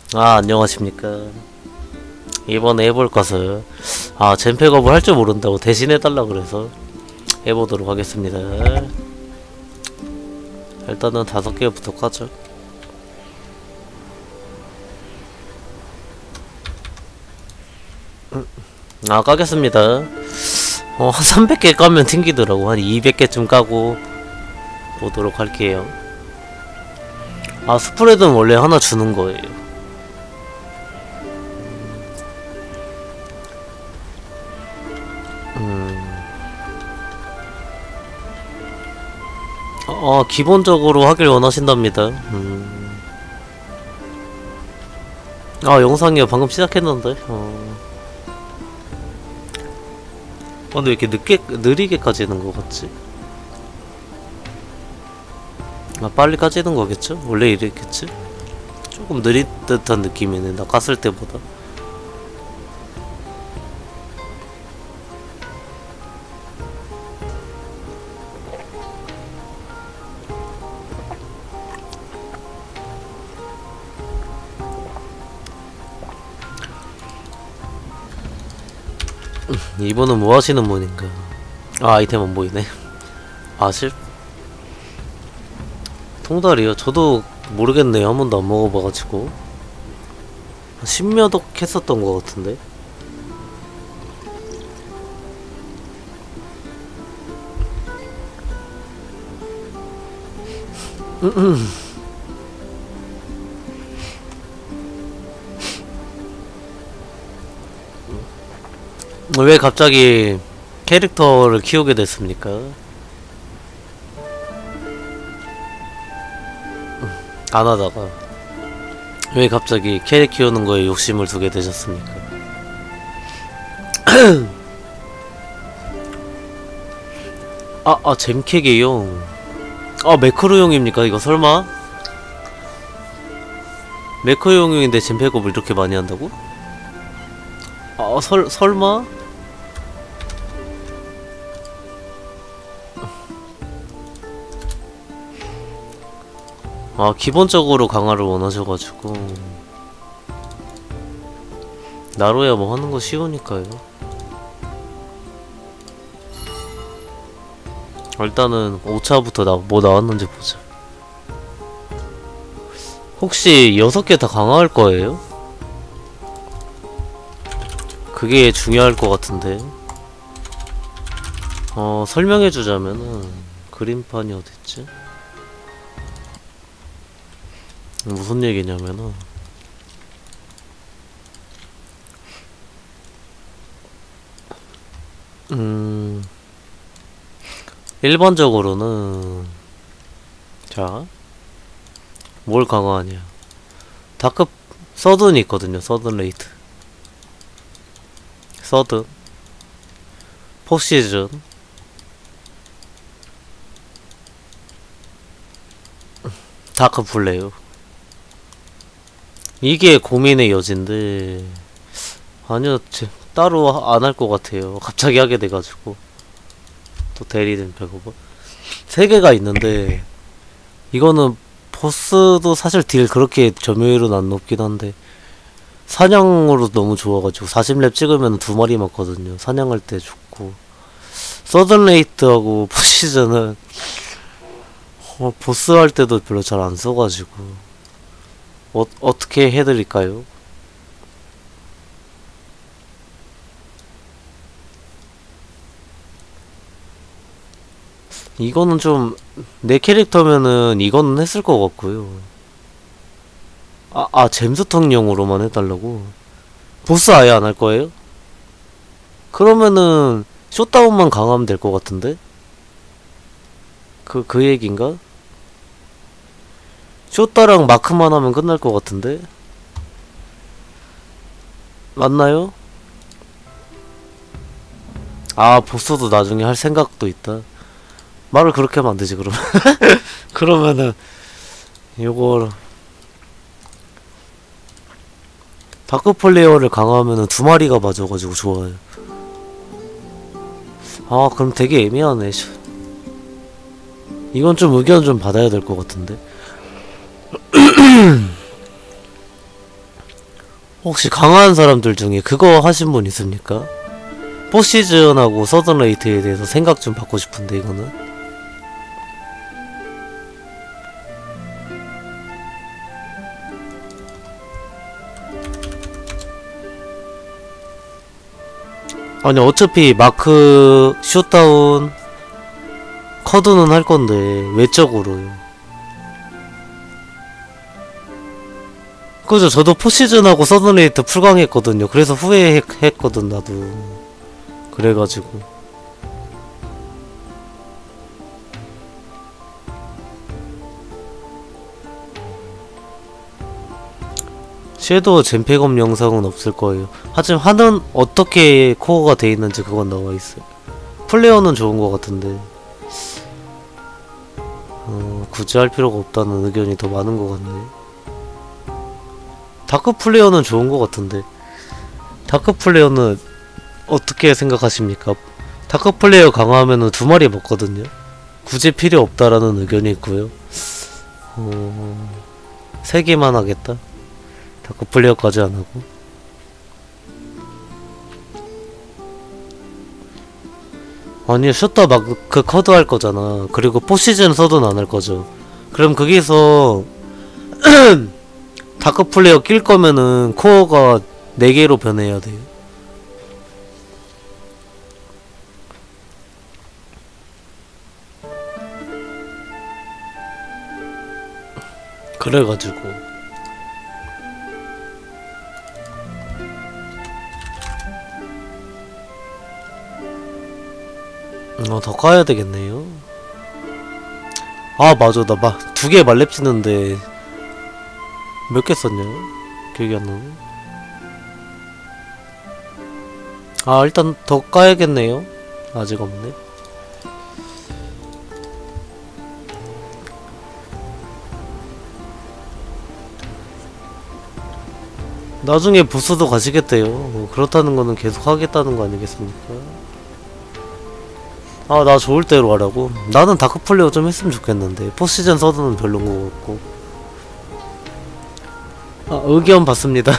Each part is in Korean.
안녕하십니까. 이번에 해볼 것은 젠팩업을 할 줄 모른다고 대신해달라 그래서 해보도록 하겠습니다. 일단은 5개부터 까죠. 까겠습니다. 한 300개 까면 튕기더라고. 한 200개쯤 까고 보도록 할게요. 스프레드는 원래 하나 주는 거예요. 기본적으로 하길 원하신답니다. 영상이요. 방금 시작했는데. 근데 왜 이렇게 느리게 까지는 거 같지? 빨리 까지는 거겠죠? 원래 이랬겠지? 조금 느린 듯한 느낌이네. 나 깠을 때보다. 이분은 뭐 하시는 분인가? 아이템 안 보이네. 아실? 통달이요? 저도 모르겠네요. 한 번도 안 먹어봐가지고. 10몇 억 했었던 것 같은데. 왜 갑자기 캐릭터를 키우게 됐습니까? 안 하다가 왜 갑자기 캐릭 키우는 거에 욕심을 두게 되셨습니까? 잼캐게요. 매크로용입니까? 이거 설마? 매크로용인데 잼팩업을 이렇게 많이 한다고? 설마? 기본적으로 강화를 원하셔가지고 나로야 뭐 하는 거 쉬우니까요. 일단은 5차부터 뭐 나왔는지 보자. 혹시 6개 다 강화할 거예요? 그게 중요할 것 같은데. 설명해주자면은 그림판이 어딨지? 무슨 얘기냐면은 일반적으로는 자 뭘 강화하냐. 다크 서든이 있거든요. 서든 레이트, 서든, 포시즌, 다크 플레이어. 이게 고민의 여지인데 아니요, 따로 안 할 것 같아요. 갑자기 하게 돼가지고. 또 대리된 백오버 3개가 있는데 이거는 보스도 사실 딜 그렇게 점유율은 안 높긴 한데 사냥으로 너무 좋아가지고 40렙 찍으면 2마리 맞거든요. 사냥할 때 좋고. 서든레이트하고 포시즌은 보스 할 때도 별로 잘 안 써가지고 어떻게 해드릴까요? 이거는 좀 내 캐릭터면은 이거는 했을 것 같고요. 잼스턴용으로만 해달라고? 보스 아예 안 할 거예요? 그러면은 숏다운만 강하면 될 것 같은데? 그 얘기인가? 숏다랑 마크만 하면 끝날 것 같은데? 맞나요? 보스도 나중에 할 생각도 있다. 말을 그렇게 하면 안되지 그러면. 그러면은 요거 다크플레이어를 강화하면은 2마리가 맞아가지고 좋아요. 그럼 되게 애매하네. 이건 좀 의견 좀 받아야 될 것 같은데. 혹시 강한 사람들 중에 그거 하신 분 있습니까? 포시즌하고 서든레이트에 대해서 생각 좀 받고 싶은데 이거는 아니 어차피 마크 슛다운 커드는 할 건데 외적으로요. 그죠? 저도 포시즌하고 서든레이트 풀강했거든요. 그래서 후회했거든 나도. 그래가지고 섀도우 젠팩업 영상은 없을 거예요. 하지만 하는 어떻게 코어가 돼 있는지 그건 나와 있어요. 플레이어는 좋은 것 같은데 굳이 할 필요가 없다는 의견이 더 많은 것 같네. 다크 플레이어는 좋은 것 같은데 다크 플레이어는 어떻게 생각하십니까? 다크 플레이어 강화하면은 2마리 먹거든요. 굳이 필요 없다라는 의견이 있고요. 3개만 하겠다. 다크 플레이어까지 안 하고. 아니 셔터 마크 커드 할 거잖아. 그리고 포시즌 서든 안 할 거죠. 그럼 거기서 다크 플레이어 낄 거면은 코어가 4개로 변해야 돼요. 그래가지고 더 까야 되겠네요. 아 맞아 나 2개 말렙 치는데 몇 개 썼냐? 기억이 안 나네. 아 일단 더 까야겠네요. 아직 없네. 나중에 보스도 가시겠대요. 그렇다는 거는 계속 하겠다는 거 아니겠습니까? 아 나 좋을 대로 하라고? 나는 다크플레이어 좀 했으면 좋겠는데 포시즌 서든은 별론 거 같고. 아 의견 받습니다.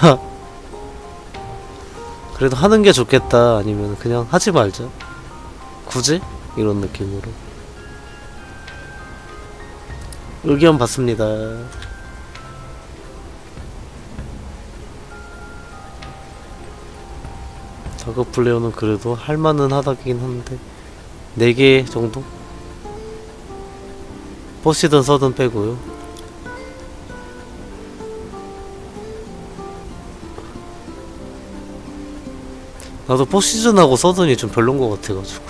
그래도 하는 게 좋겠다 아니면 그냥 하지 말자 굳이? 이런 느낌으로 의견 받습니다. 다크플레이어는 그래도 할만은 하다긴 한데 4개 정도? 포시든 서든 빼고요. 나도 포시즌하고 서든이 좀 별론 것 같아가지고.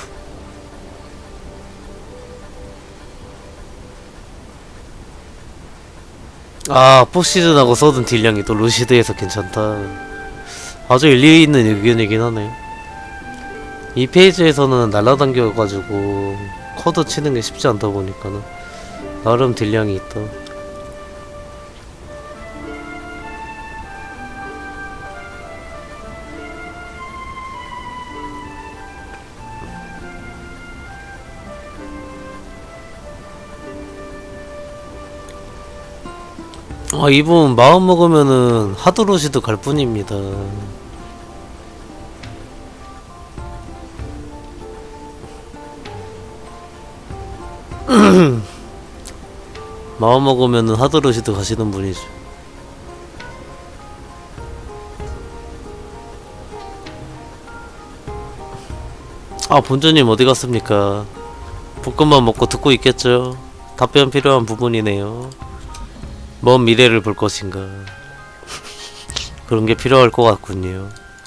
아 포시즌하고 서든 딜량이 또 루시드에서 괜찮다. 아주 일리 있는 의견이긴 하네. 이 페이지에서는 날라당겨가지고 커드 치는 게 쉽지 않다 보니까는 나름 딜량이 있다. 아 이분 마음 먹으면은 하드로시도 갈 뿐입니다. 마음 먹으면은 하드로시도 가시는 분이죠. 아 본주님 어디 갔습니까? 볶음밥 먹고 듣고 있겠죠? 답변 필요한 부분이네요. 먼 미래를 볼 것인가. 그런 게 필요할 것 같군요.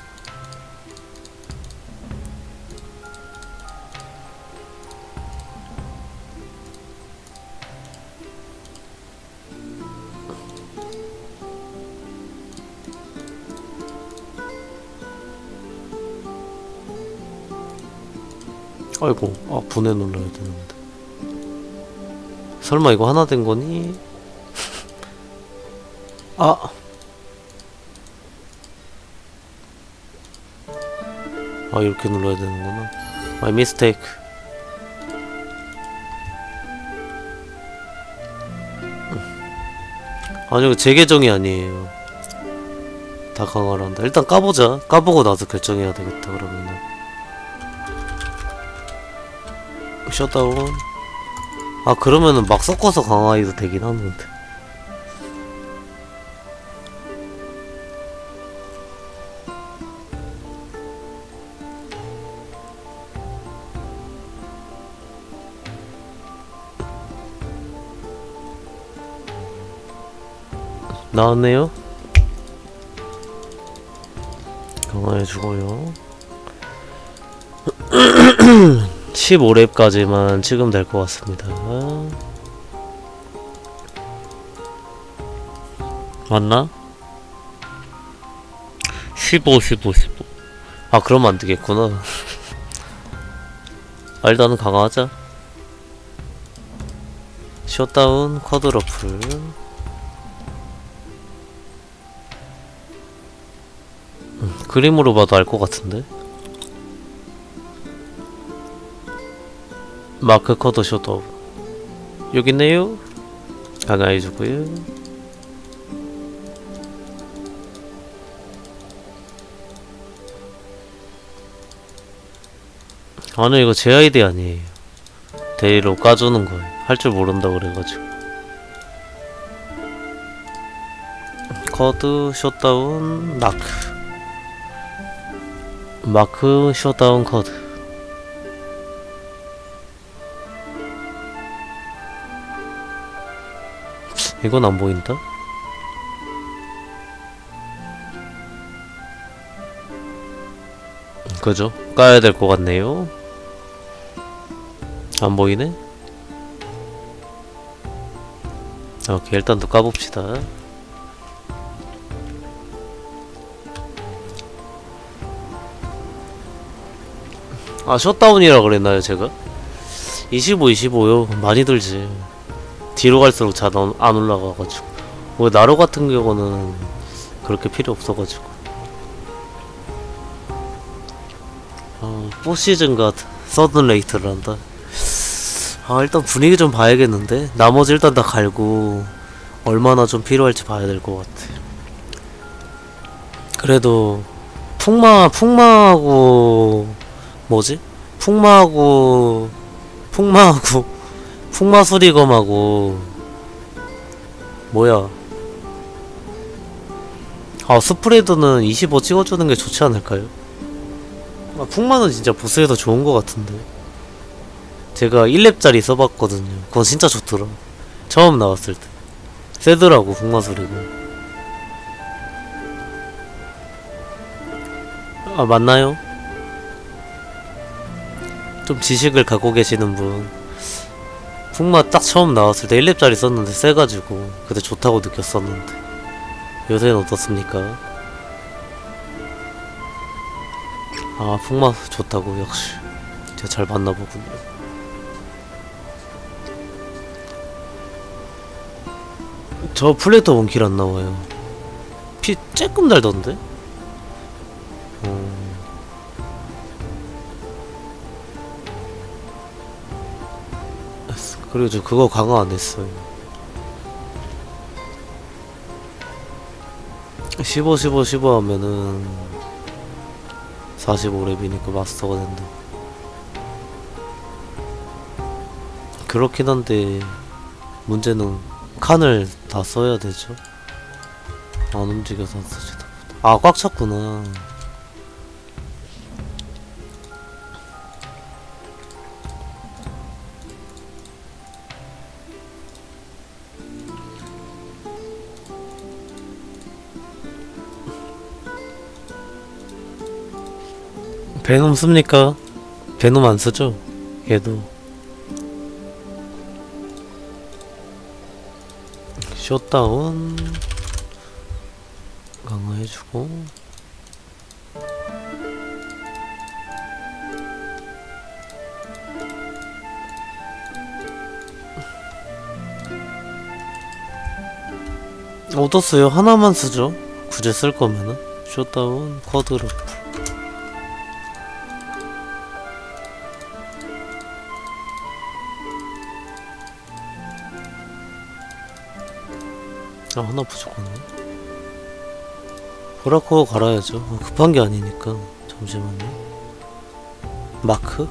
아이고, 아 분해 눌러야 되는데. 설마 이거 하나 된 거니? 아, 아 이렇게 눌러야 되는구나. My mistake. 아니 이거 제 계정이 아니에요. 다 강화를 한다. 일단 까보자. 까보고 나서 결정해야 되겠다. 그러면은 셧다운. 아 그러면은 막 섞어서 강화해도 되긴 하는데. 나왔네요. 강화해주고요. 15렙까지만 찍으면 될 것 같습니다. 맞나? 15. 아 그러면 안되겠구나. 아, 일단은 강화하자. 셧다운 쿼드러플. 그림으로 봐도 알 것 같은데? 마크 커드 셧다운. 여기 있네요. 강화해주고요. 아니 이거 제 아이디 아니에요. 데리로 까주는 거예요. 할 줄 모른다 그래가지고. 커드 셧다운 마크 셧다운 커드. 이건 안 보인다? 그죠? 까야 될 것 같네요. 안 보이네? 오케이, 일단 또 까봅시다. 아, 셧다운이라 그랬나요, 제가? 25요. 많이 들지. 뒤로 갈수록 잘 안 올라가가지고. 뭐, 나로 같은 경우는 그렇게 필요 없어가지고. 4시즌과 서든 레이트를 한다. 아, 일단 분위기 좀 봐야겠는데? 나머지 일단 다 갈고, 얼마나 좀 필요할지 봐야 될 것 같아. 그래도, 풍마하고, 뭐지? 풍마수리검하고 뭐야? 아 스프레드는 25 찍어주는 게 좋지 않을까요? 아, 풍마는 진짜 보스에서 좋은 것 같은데. 제가 1렙짜리 써봤거든요. 그건 진짜 좋더라. 처음 나왔을 때 세더라고 풍마수리검. 아 맞나요? 좀 지식을 갖고 계시는 분. 풍마 딱 처음 나왔을 때 1렙짜리 썼는데 세가지고 그때 좋다고 느꼈었는데 요새는 어떻습니까? 아 풍마 좋다고. 역시 제가 잘 봤나보군요. 저 플레이터 원킬 안 나와요. 피 쬐끔 달던데? 그리고 저 그거 강화 안 했어요. 15 하면은 45렙이니까 마스터가 된다. 그렇긴 한데 문제는 칸을 다 써야 되죠. 안 움직여서 안 쓰지다 보다. 아 꽉 찼구나. 베놈 씁니까? 베놈 안 쓰죠? 얘도 셧다운 강화해주고. 얻었어요. 하나만 쓰죠. 굳이 쓸 거면은. 셧다운 쿼드러플. 아 하나 부족하네. 보라코 갈아야죠. 급한 게 아니니까. 잠시만요. 마크?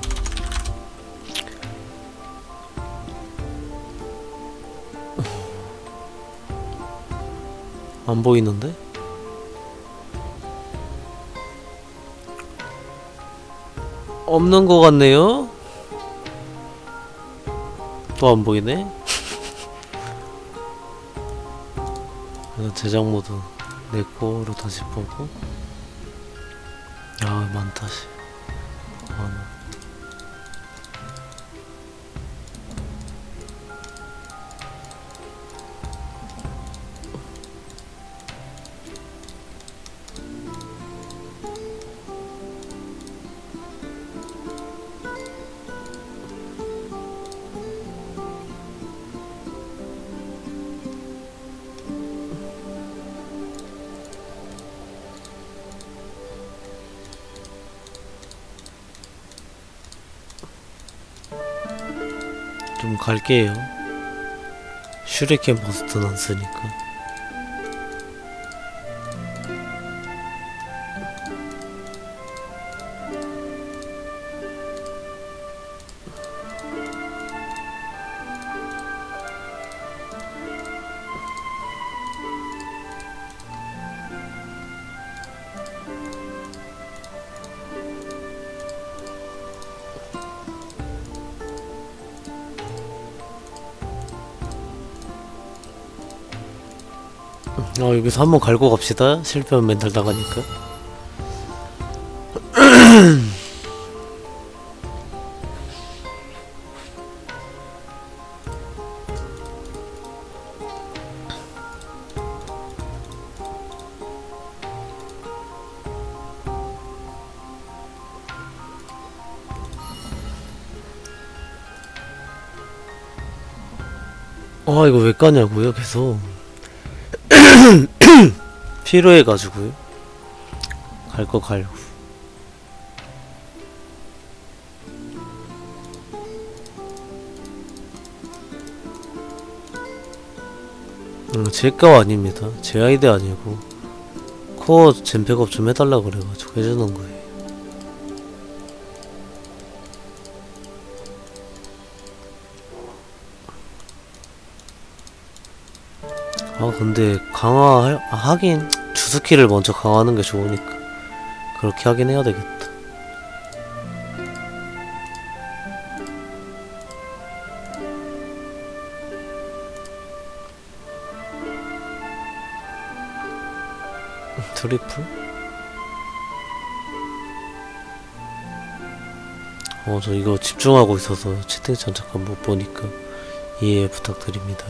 안 보이는데? 없는 것 같네요? 또 안 보이네? 제작 모드 내 거로 다시 보고. 야, 많다, 씨. 많아. 좀 갈게요. 슈리켄 버스트는 안 쓰니까. 여기서 한번 갈고 갑시다. 실패하면 멘탈 나가니까. 이거 왜 까냐고요, 계속. 필요해가지고요. 갈 거 가려고. 제 거 아닙니다. 제 아이디 아니고 코어 젠백업 좀 해달라 그래가지고 해주는 거예요. 근데 하긴 주스키를 먼저 강화하는 게 좋으니까 그렇게 하긴 해야 되겠다. 트리플? 저 이거 집중하고 있어서 채팅창 잠깐 못 보니까 이해 부탁드립니다.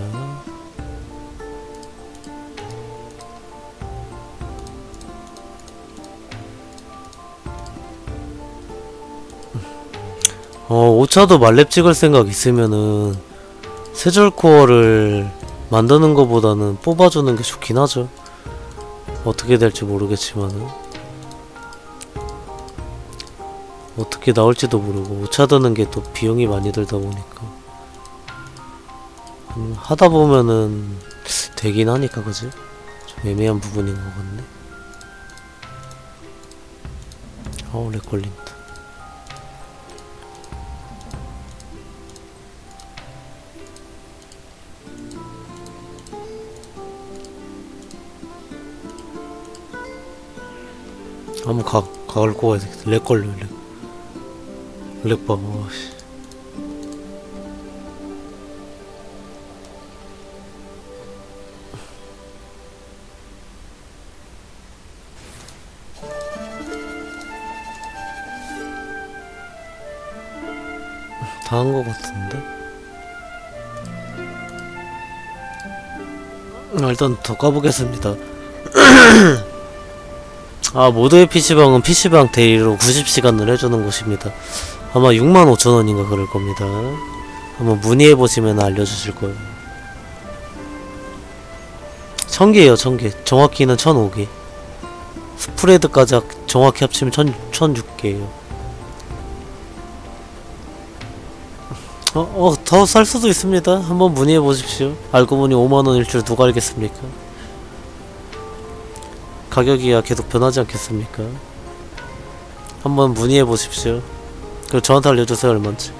오차도 말렙 찍을 생각 있으면은 세줄 코어를 만드는 것보다는 뽑아주는 게 좋긴 하죠. 어떻게 될지 모르겠지만은 어떻게 나올지도 모르고 오차 드는 게 또 비용이 많이 들다 보니까 하다 보면은 되긴 하니까, 그지? 좀 애매한 부분인 것 같네. 렉 걸린다. 한번 갈고 가야 되겠다. 렉 걸려, 렉 봐봐, 씨. 다 한 거 같은데? 일단 더 가보겠습니다. 모두의 PC방은 PC방 데이로 90시간을 해주는 곳입니다. 아마 65,000원인가 그럴 겁니다. 한번 문의해보시면 알려주실 거예요. 1000개에요, 1000개. 정확히는 1005개. 스프레드까지 정확히 합치면 1006개에요. 더 쌀 수도 있습니다. 한번 문의해보십시오. 알고 보니 5만원일 줄 누가 알겠습니까? 가격이야 계속 변하지 않겠습니까? 한번 문의해 보십시오. 그리고 저한테 알려주세요 얼마인지.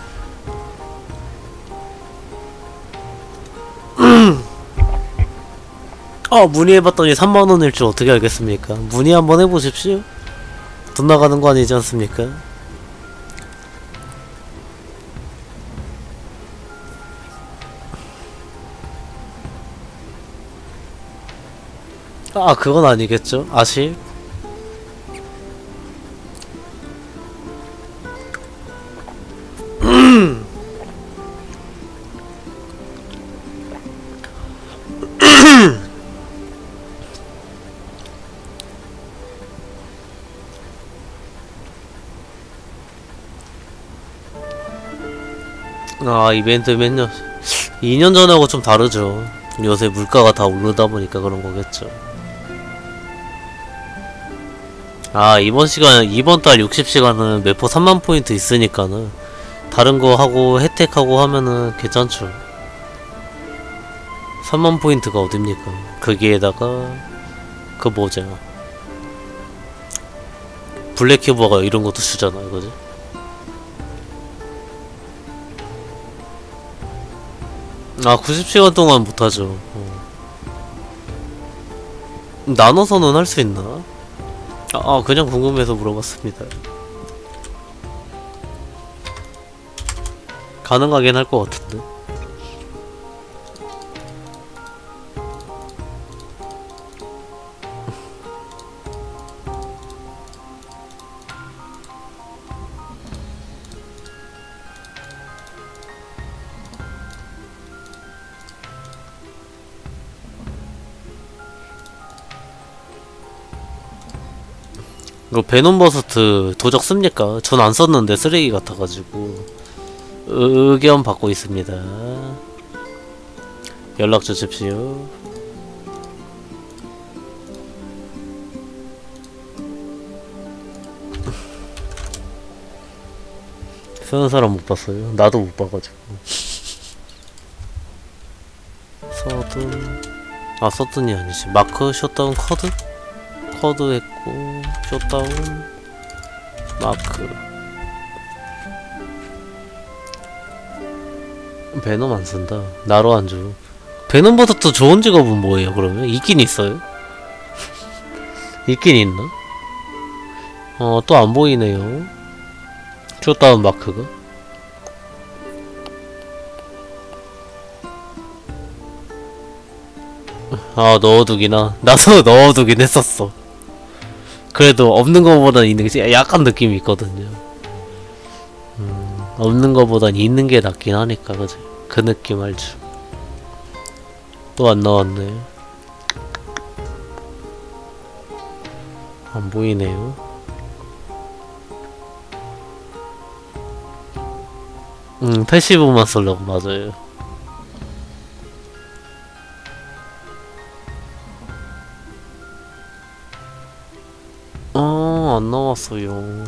문의해봤더니 3만원일 줄 어떻게 알겠습니까? 문의 한번 해보십시오. 돈 나가는 거 아니지 않습니까? 그건 아니겠죠? 아실? 이벤트 몇 년? 2년 전하고 좀 다르죠. 요새 물가가 다 오르다 보니까 그런 거겠죠. 이번 달 60시간은 매포 3만 포인트 있으니까는 다른 거 하고 혜택하고 하면은 괜찮죠. 3만 포인트가 어딥니까? 거기에다가 그 뭐죠? 블랙큐버가 이런 것도 주잖아, 이거지? 아, 90시간 동안 못하죠. 나눠서는 할 수 있나? 그냥 궁금해서 물어봤습니다. 가능하긴 할 것 같은데. 이거 베놈버스트 도적 씁니까? 전 안 썼는데 쓰레기 같아가지고 의견 받고 있습니다. 연락 주십시오. 쓰는 사람 못 봤어요. 나도 못 봐가지고. 서든 서든이 아니지. 마크 셧다운 커드? 커드 했고 셧다운 마크. 베놈 안 쓴다. 나로 안 줘. 베놈보다 더 좋은 직업은 뭐예요? 그러면 있긴 있어요? 있긴 있나? 또 안 보이네요. 셧다운 마크가. 넣어두기나. 나도 넣어두긴 했었어. 그래도 없는 거보단 있는 게 약간 느낌이 있거든요. 없는 거보단 있는 게 낫긴 하니까, 그지? 그 느낌 알죠? 또 안 나왔네. 안 보이네요. 패시브만 쓰려고, 맞아요. 안 나왔어요.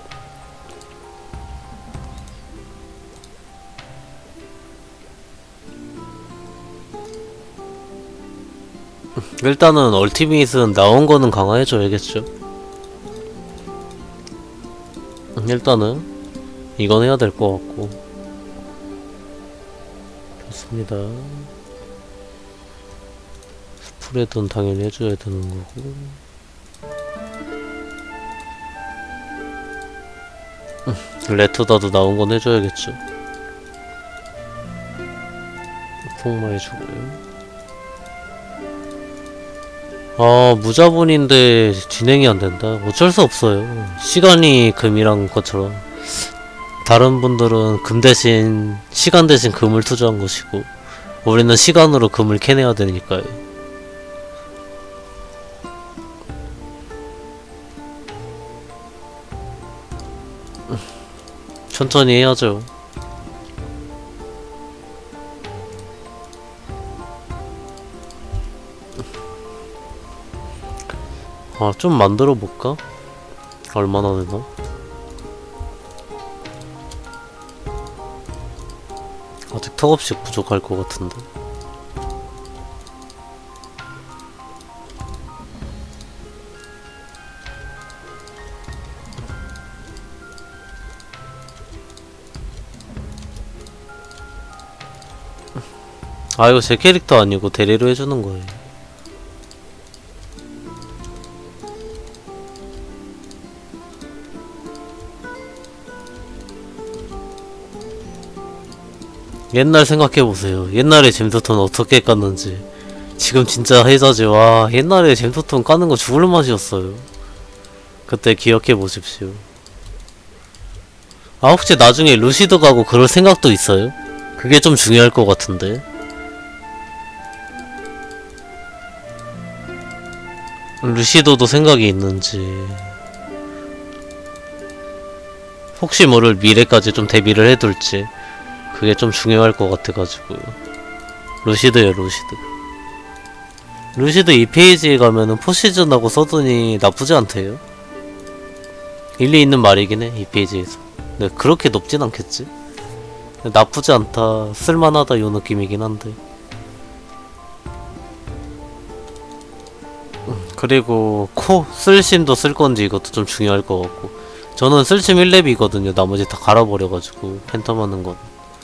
일단은 얼티밋은 나온 거는 강화해줘야겠죠. 일단은 이건 해야 될 것 같고. 좋습니다. 스프레드는 당연히 해줘야 되는 거고. 레터다도 나온 건 해줘야겠죠. 폭마해주고요. 무자본인데 진행이 안 된다. 어쩔 수 없어요. 시간이 금이란 것처럼 다른 분들은 금 대신 시간 대신 금을 투자한 것이고 우리는 시간으로 금을 캐내야 되니까요. 천천히 해야죠. 좀 만들어 볼까? 얼마나 되나? 아직 턱없이 부족할 것 같은데. 아 이거 제 캐릭터 아니고 대리로 해주는 거예요. 옛날 생각해보세요. 옛날에 잼스톤 어떻게 깠는지. 지금 진짜 해자지. 와 옛날에 잼스톤 까는 거 죽을 맛이었어요. 그때 기억해보십시오. 아 혹시 나중에 루시드 가고 그럴 생각도 있어요? 그게 좀 중요할 것 같은데. 루시도도 생각이 있는지. 혹시 모를 미래까지 좀 대비를 해둘지. 그게 좀 중요할 것 같아가지고. 루시드요 루시드. 루시드 2페이지에 가면은 포시즌하고 서든이 나쁘지 않대요. 일리 있는 말이긴 해 2페이지에서. 근데 그렇게 높진 않겠지? 나쁘지 않다 쓸만하다 요 느낌이긴 한데. 그리고 코 쓸심도 쓸건지 이것도 좀 중요할 것 같고. 저는 쓸심 1렙이거든요 나머지 다 갈아버려가지고 팬텀 하는 건.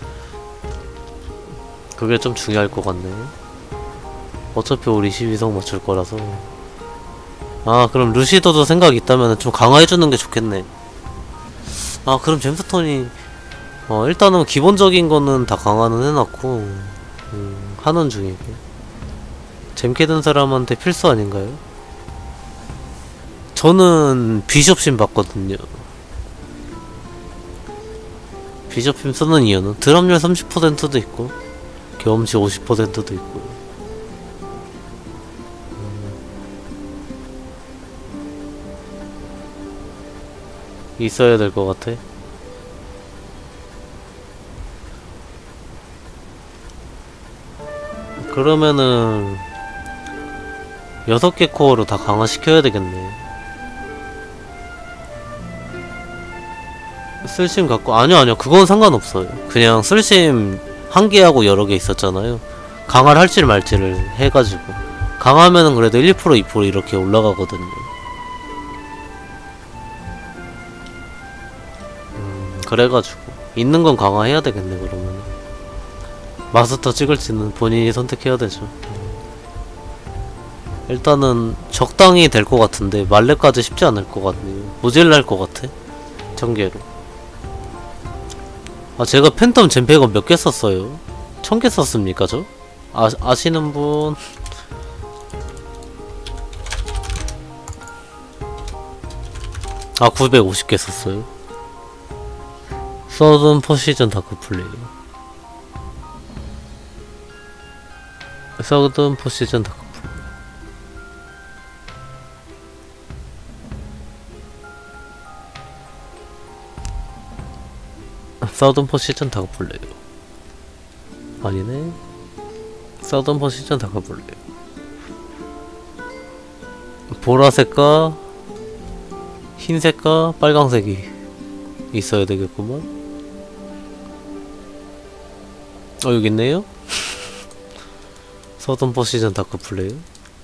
그게 좀 중요할 것 같네. 어차피 우리 12성 맞출 거라서. 아 그럼 루시더도 생각 있다면 좀 강화해주는 게 좋겠네. 아 그럼 잼스톤이 일단은 기본적인 거는 다 강화는 해놨고 하는 중이고. 잼캐 든 사람한테 필수 아닌가요? 저는 비숍심 봤거든요. 비숍심 쓰는 이유는 드랍률 30%도 있고 경험치 50%도 있고. 있어야 될 것 같아. 그러면은 6개 코어로 다 강화시켜야 되겠네. 쓸심 갖고 아니요 그건 상관없어요. 그냥 쓸심 한 개하고 여러 개 있었잖아요. 강화를 할지 말지를 해가지고 강화하면은 그래도 1%, 2% 이렇게 올라가거든요. 그래가지고 있는 건 강화해야 되겠네. 그러면은 마스터 찍을지는 본인이 선택해야 되죠. 일단은 적당히 될 것 같은데 말렙까지 쉽지 않을 것 같네요. 모질랄 것 같아 1000개로. 아 제가 팬텀 잼팩은 몇 개 썼어요? 1000개 썼습니까 저? 아시는 분? 아 950개 썼어요. 서든 포시즌 다크플레이. 서든 포시즌 다크플레이. 서든 포시즌 다크플레이. 아니네. 서든 포시즌 다크플레이. 보라색과 흰색과 빨강색이 있어야 되겠구만. 여기 있네요? 서든 포시즌 다크플레이.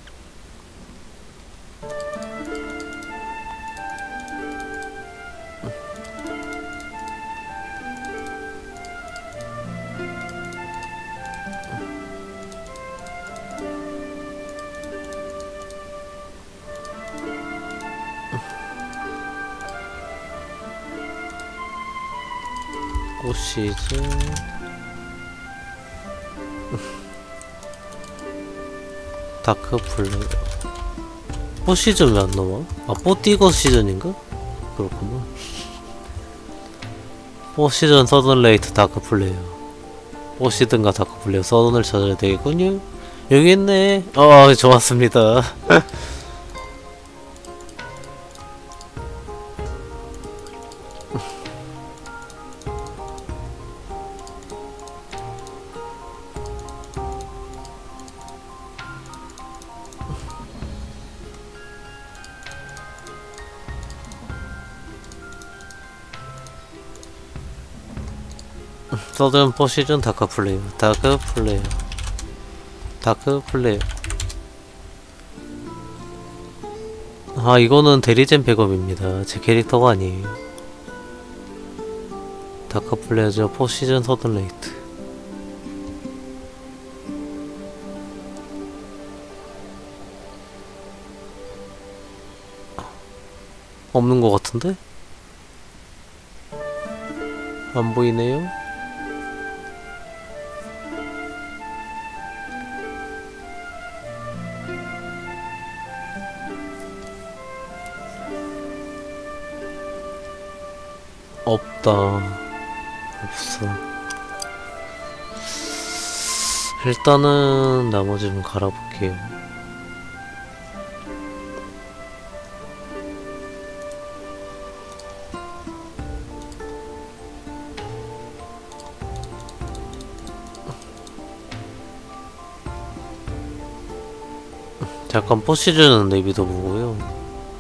포시즌 다크플레이. 포시즌 왜 안 나와? 아 뽀띠거 시즌인가? 그렇구나. 포시즌 서든레이트 다크플레이어. 포시즌과 다크플레이어 서든을 찾아야 되겠군요. 여기 있네. 좋았습니다. 서든 포시즌 다크플레이어. 다크플레이어. 다크플레이어. 아 이거는 대리젠 백업입니다. 제 캐릭터가 아니에요. 다크플레이어죠. 포시즌 서든레이트. 없는 것 같은데? 안 보이네요? 없다. 없어. 일단은 나머지 좀 갈아볼게요. 잠깐 포시즌은 내비둬 보고요.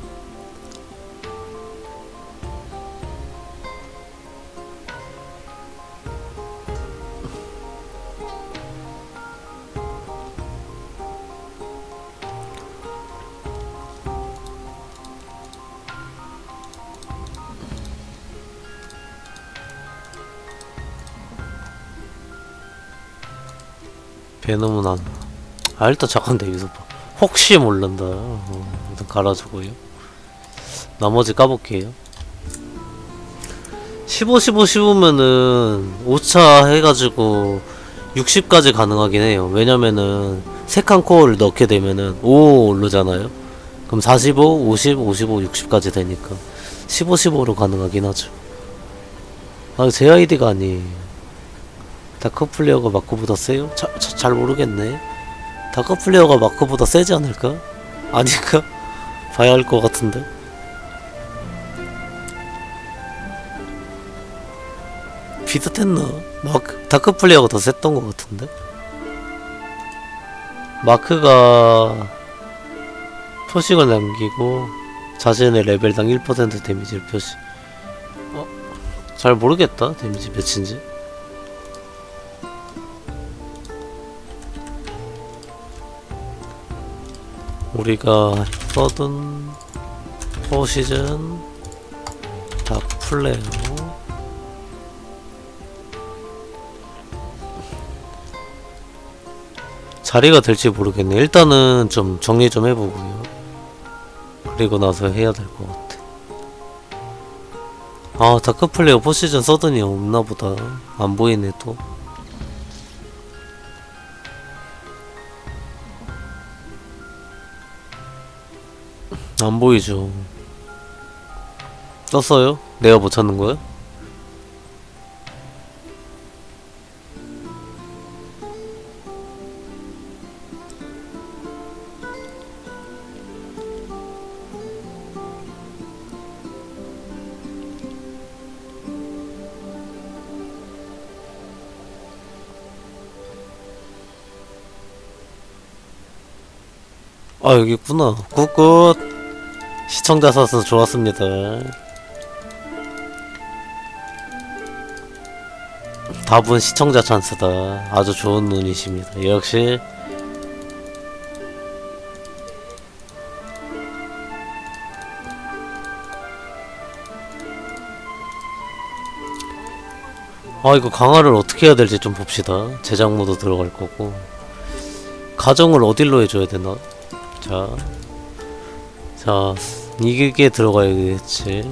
베놈은 안. 아, 일단 잠깐 내비둬 봐. 혹시 모른다. 일단 갈아주고요. 나머지 까볼게요. 15, 15, 15면은 5차 해가지고 60까지 가능하긴 해요. 왜냐면은 3칸 코어를 넣게 되면은 5 오르잖아요. 그럼 45, 50, 55, 60까지 되니까 15, 15로 가능하긴 하죠. 아, 제 아이디가 아니에요. 다크플레어가 마크보다 세요? 잘 모르겠네. 다크플레어가 마크보다 세지 않을까? 아닐까? 봐야 할 것 같은데. 비슷했나? 다크플레어가 더 셌던 것 같은데? 마크가 표식을 남기고 자신의 레벨당 1% 데미지를 표시. 잘 모르겠다. 데미지 몇인지. 우리가 써둔 포시즌 다크플레어 자리가 될지 모르겠네. 일단은 좀 정리 좀 해보고요. 그리고 나서 해야 될 것 같아. 아, 다크플레어 포시즌 써둔이 없나보다. 안 보이네 또. 안 보이죠. 떴어요? 내가 못 찾는 거야? 아, 여기 있구나. 굿굿. 시청자 사수 좋았습니다. 답은 시청자 찬스다. 아주 좋은 눈이십니다. 역시. 아, 이거 강화를 어떻게 해야 될지 좀 봅시다. 제작 모드 들어갈 거고. 가정을 어디로 해줘야 되나? 자, 이게 들어가야겠지.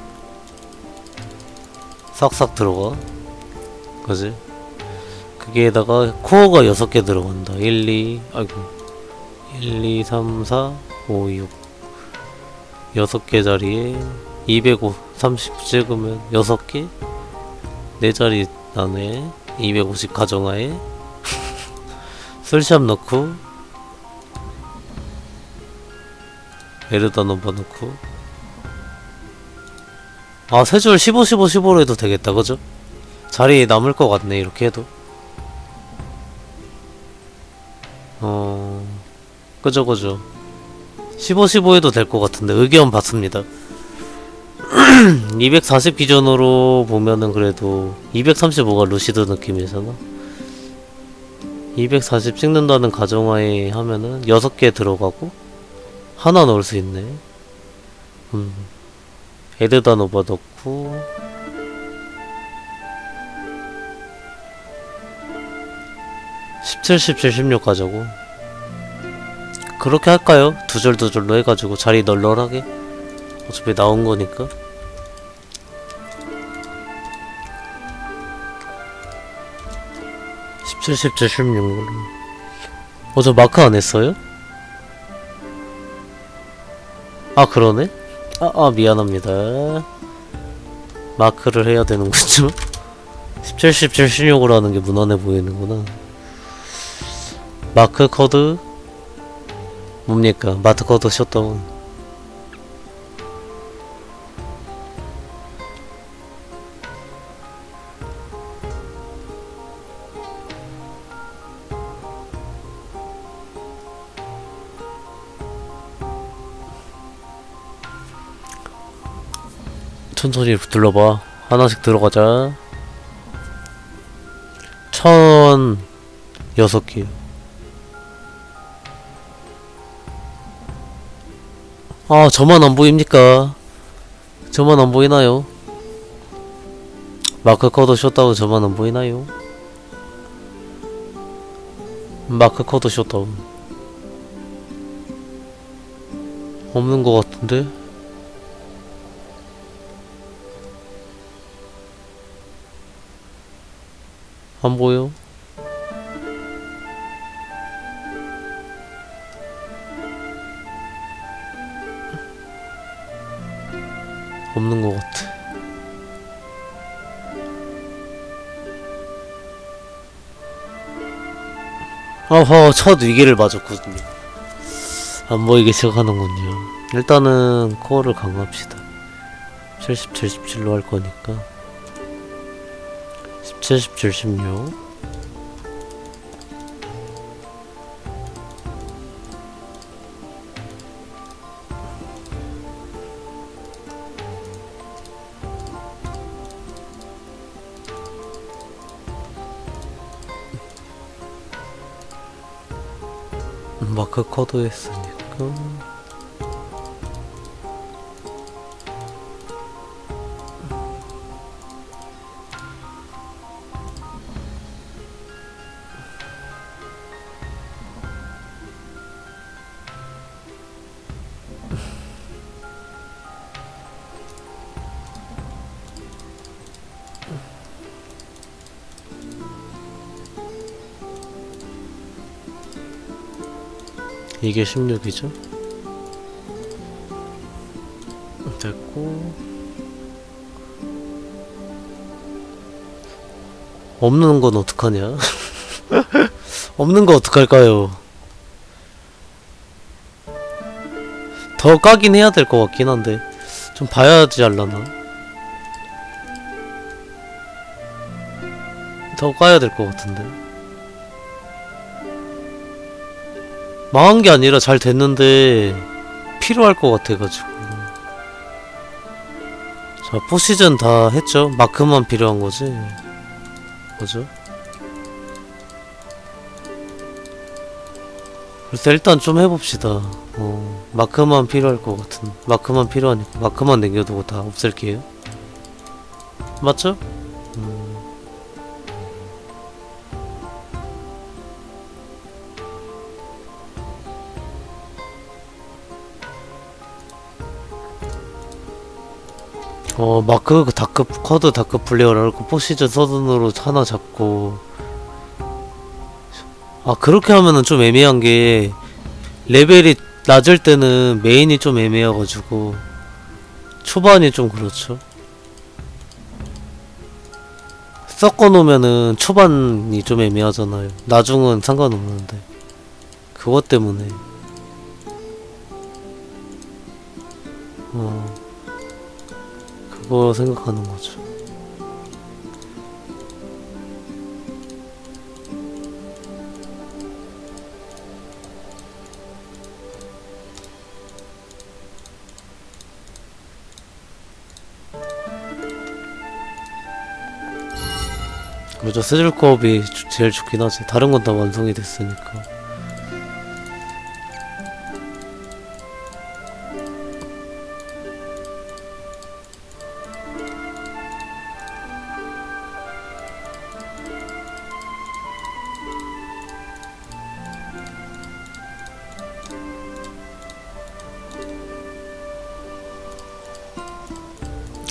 싹싹 들어가. 그지? 그게에다가 코어가 6개 들어간다. 1, 2, 아이고. 1, 2, 3, 4, 5, 6. 6개 자리에 230 찍으면 6개? 4자리 나네. 250 가정하에. 술샵 넣고. 에르다 넘어놓고. 아, 3줄 15, 15, 15로 해도 되겠다. 그죠? 자리 남을 것 같네. 이렇게 해도. 그죠. 15, 15 해도 될 것 같은데. 의견 받습니다. 240 기준으로 보면은 그래도 235가 루시드 느낌이잖아. 240 찍는다는 가정하에 하면은 6개 들어가고 하나 넣을 수 있네. 에드다 노바 넣고 17, 17, 16 가자고. 그렇게 할까요? 두 줄 두 줄로 해가지고 자리 널널하게. 어차피 나온 거니까. (17, 17, 16) 저 마크 안 했어요? 아 그러네? 미안합니다. 마크를 해야 되는군요. 17, 17, 16으로 하는 게 무난해 보이는구나. 마크 코드 뭡니까? 마트 코드 셧다운. 천천히 둘러봐. 하나씩 들어가자. 1006개. 저만 안 보입니까? 저만 안 보이나요? 마크 코드 셧다운 저만 안 보이나요? 마크 코드 셧다운 없는 것 같은데? 안 보여? 없는 것 같아. 첫 위기를 맞았거든요. 안 보이게 시작하는군요. 일단은 코어를 강화합시다. 77, 17로 할 거니까. 17, 17, 16. 마크 코드 했으니까. 이게 16이죠? 됐고. 없는 건 어떡하냐? 없는 거 어떡할까요? 더 까긴 해야 될 것 같긴 한데 좀 봐야지 할라나? 더 까야 될 것 같은데. 망한 게 아니라 잘 됐는데 필요할 것 같아가지고. 자, 포시즌 다 했죠? 마크만 필요한 거지. 그죠? 그래서 일단 좀 해봅시다. 마크만 필요할 것 같은. 마크만 필요하니까 마크만 남겨두고 다 없앨게요. 맞죠? 마크 그 다크 커드 다크 플레이어를 그 포시즌 서든으로 하나 잡고. 그렇게 하면은 좀 애매한 게 레벨이 낮을 때는 메인이 좀 애매해가지고 초반이 좀 그렇죠. 섞어놓으면은 초반이 좀 애매하잖아요. 나중은 상관없는데 그것 때문에. 그거 생각하는 거죠. 그죠. 스릴코업이 제일 좋긴 하지. 다른 건 다 완성이 됐으니까.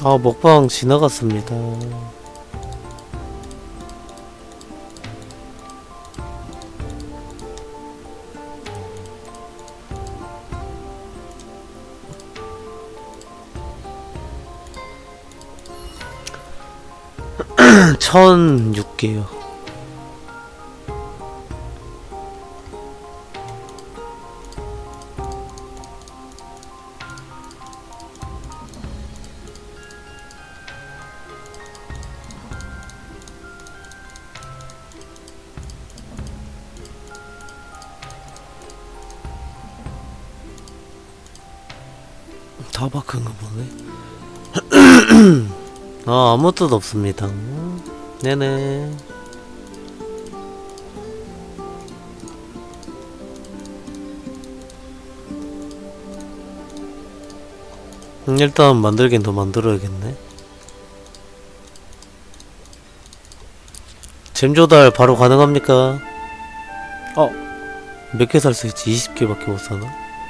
아, 먹방 지나갔습니다. (1006개요) 다 바꾼가 보네. 아, 아무 뜻 없습니다. 네네. 일단 만들긴 더 만들어야겠네. 잼 조달 바로 가능합니까? 몇 개 살 수 있지? 20개밖에 못 사나?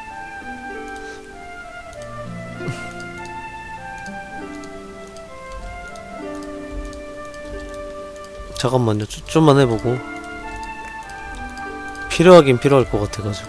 잠깐만요. 좀만 해보고. 필요하긴 필요할 것 같아가지고.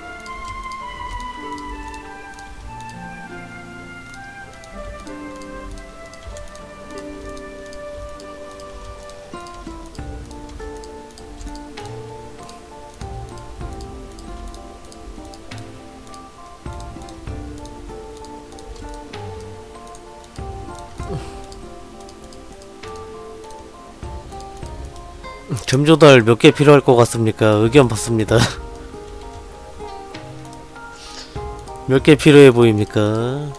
점 조달 몇 개 필요할 것 같습니까? 의견 받습니다. 몇 개 필요해 보입니까?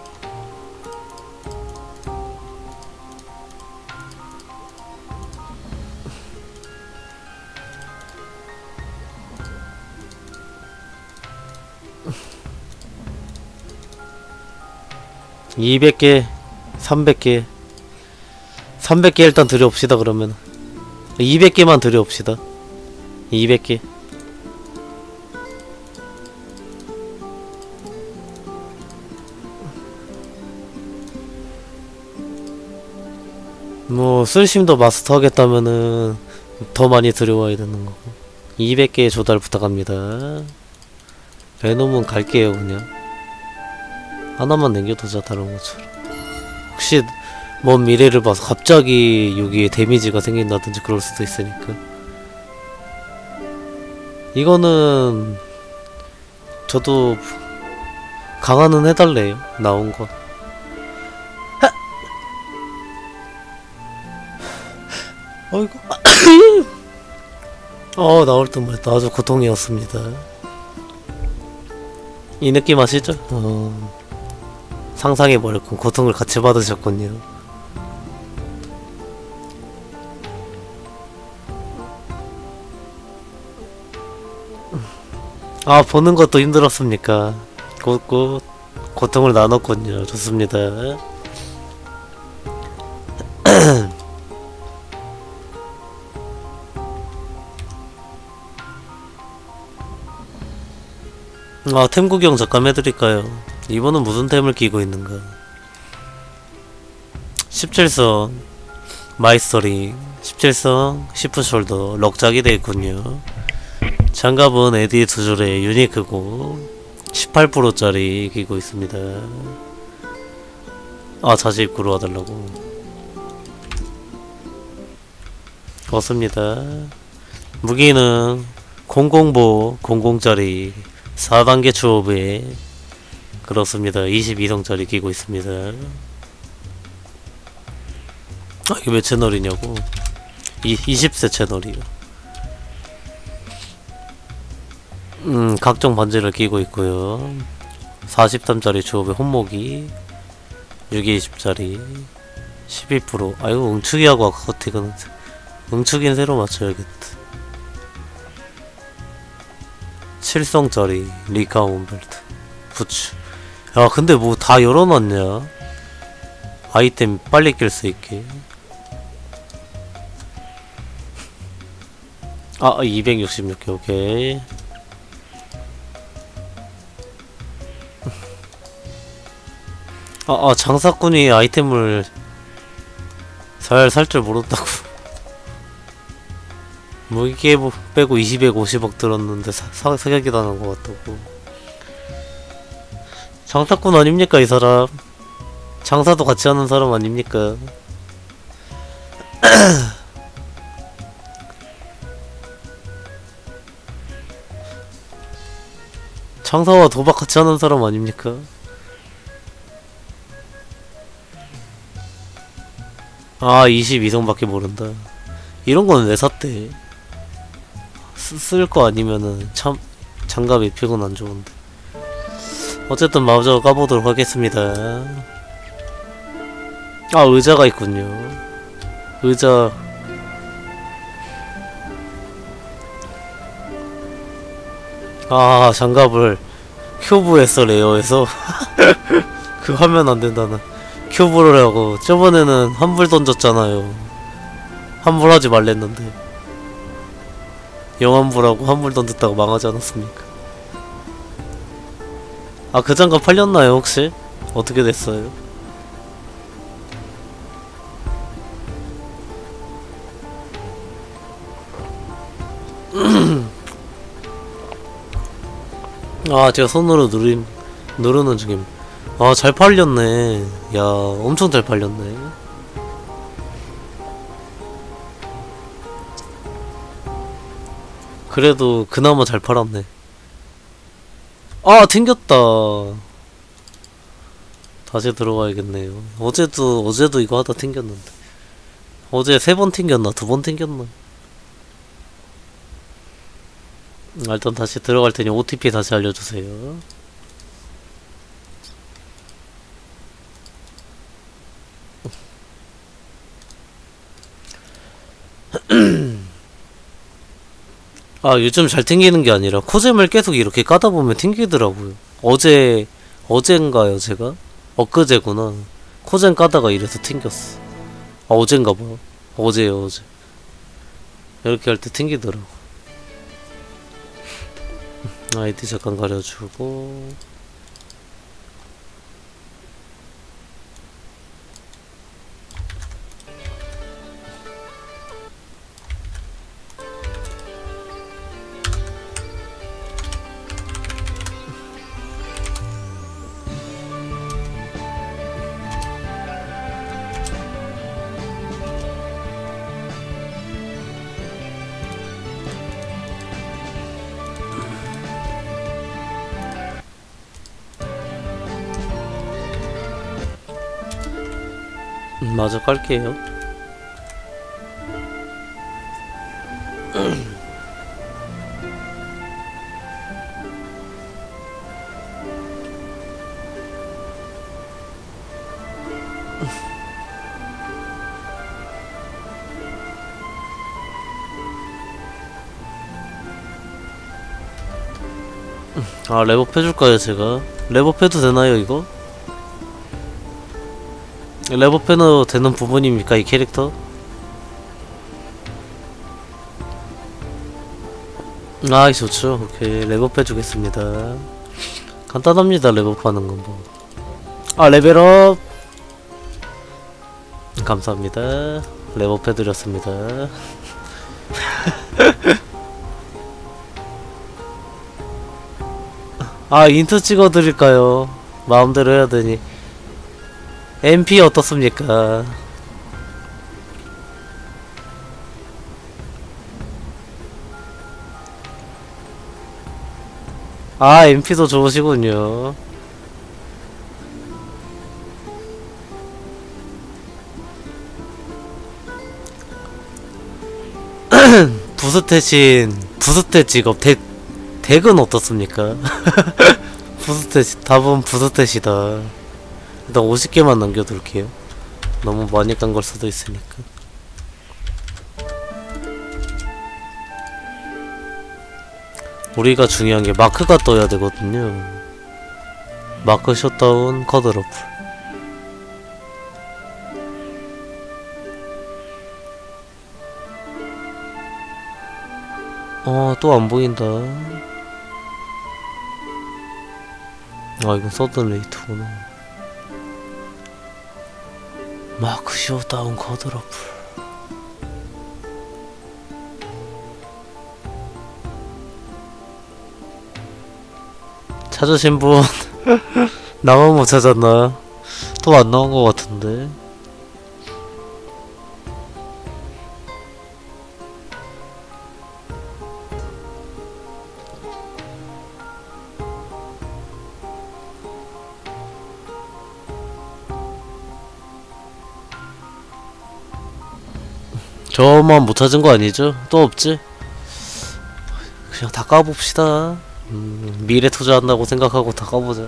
(200개) (300개) (300개) 일단 들여옵시다. 그러면 200개만 들여옵시다. 200개. 뭐 쓸심도 마스터 하겠다면은 더 많이 들여와야 되는 거고. 200개 조달 부탁합니다. 베놈은 갈게요. 그냥 하나만 남겨두자. 다른 것처럼. 혹시 먼 미래를 봐서 갑자기 여기에 데미지가 생긴다든지 그럴 수도 있으니까. 이거는 저도 강화는 해달래요. 나온 거. 어이구. 나올 듯 말다. 아주 고통이었습니다. 이 느낌 아시죠? 상상해버렸군. 고통을 같이 받으셨군요. 아, 보는 것도 힘들었습니까? 고통을 나눴군요. 좋습니다. 아, 템 구경 잠깐 해드릴까요? 이번은 무슨 템을 끼고 있는가? 17성 마이스터링, 17성 시프숄더 럭작이 되어있군요. 장갑은 에디 두 줄에 유니크고 18%짜리 끼고 있습니다. 아, 자주 입구로 와달라고. 없습니다. 무기는 005 00짜리 4단계 추업에 그렇습니다. 22성짜리 끼고 있습니다. 아, 이게 몇 채널이냐고? 20세 채널이요. 각종 반지를 끼고 있고요. 43짜리 주업의 혼목이 620짜리 12%. 아이고, 응축이하고 아쿠아틱은 응축인 새로 맞춰야겠다. 7성짜리 리카온 벨트 부츠. 야, 근데 뭐 다 열어놨냐? 아이템 빨리 낄 수 있게. 아, 266개. 오케이. 장사꾼이 아이템을 잘 살 줄 모른다고. 무기계 빼고 20억 50억 들었는데 사격이 당한 것 같다고. 장사꾼 아닙니까 이 사람? 장사도 같이 하는 사람 아닙니까? 장사와 도박 같이 하는 사람 아닙니까? 아 22성밖에 모른다. 이런 건 왜 샀대? 쓸 거 아니면은 참 장갑 입히곤 안 좋은데. 어쨌든 마저 까보도록 하겠습니다. 아 의자가 있군요. 의자. 아 장갑을 큐브에서 레어에서 그거 하면 안 된다는. 큐브를 하고 저번에는 환불 던졌잖아요. 환불하지 말랬는데 영환불하고 환불 던졌다고 망하지 않았습니까? 아 그 장갑 팔렸나요 혹시? 어떻게 됐어요? 아 제가 손으로 누르는 중임. 아 잘 팔렸네. 야 엄청 잘 팔렸네. 그래도 그나마 잘 팔았네. 아 튕겼다. 다시 들어가야겠네요. 어제도 이거 하다 튕겼는데. 어제 3번 튕겼나 2번 튕겼나. 일단 다시 들어갈 테니 OTP 다시 알려주세요. 아 요즘 잘 튕기는 게 아니라 코잼을 계속 이렇게 까다 보면 튕기더라고요. 어젠가요 제가? 엊그제구나. 코잼 까다가 이래서 튕겼어. 아 어젠가 봐. 어제요 어제. 이렇게 할 때 튕기더라고. 아이디 잠깐 가려주고. 마저 깔게요. 아 랩업 해줄까요 제가? 랩업 해도 되나요 이거? 랩업 해도 되는 부분입니까 이 캐릭터? 아 좋죠. 오케이 랩업 해주겠습니다. 간단합니다 랩업 하는 건 뭐. 아 레벨업 감사합니다. 랩업 해드렸습니다. 아 인트 찍어드릴까요? 마음대로 해야 되니. MP 어떻습니까? 아 MP도 좋으시군요. 부스탯인 부스탯 직업 덱은 어떻습니까? 부스탯 답은 부스탯이다. 일단 50개만 남겨둘게요. 너무 많이 깐 걸 수도 있으니까. 우리가 중요한 게 마크가 떠야 되거든요. 마크 셧다운 컷오프. 또 안 보인다. 아 이건 서든 레이트구나. 마크쇼 다운 커드러플. 찾으신 분? 나만 못 찾았나? 또 안 나온 것 같은데. 저만 못 찾은 거 아니죠? 또 없지? 그냥 다 까봅시다. 미래 투자한다고 생각하고 다 까보자.